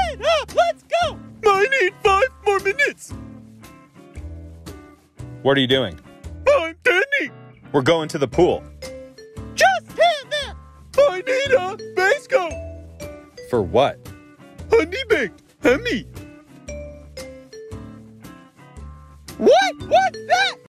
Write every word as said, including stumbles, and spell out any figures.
it up! Let's go! I need five more minutes. What are you doing? I'm Danny. We're going to the pool. Just hit them! I need a base coat. For what? Honey baked Hammy. What? What's that?